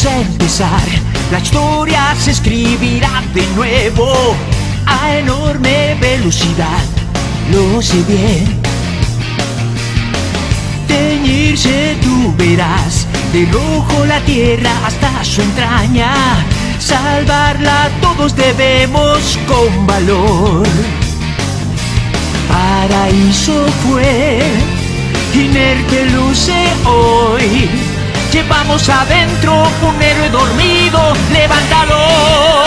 Vamos a empezar, la historia se escribirá de nuevo a enorme velocidad, lo sé bien. Teñirse tú verás, de rojo la tierra hasta su entraña, salvarla todos debemos con valor. Paraíso fue, inerte luce hoy. Llevamos adentro un héroe dormido, levántalo.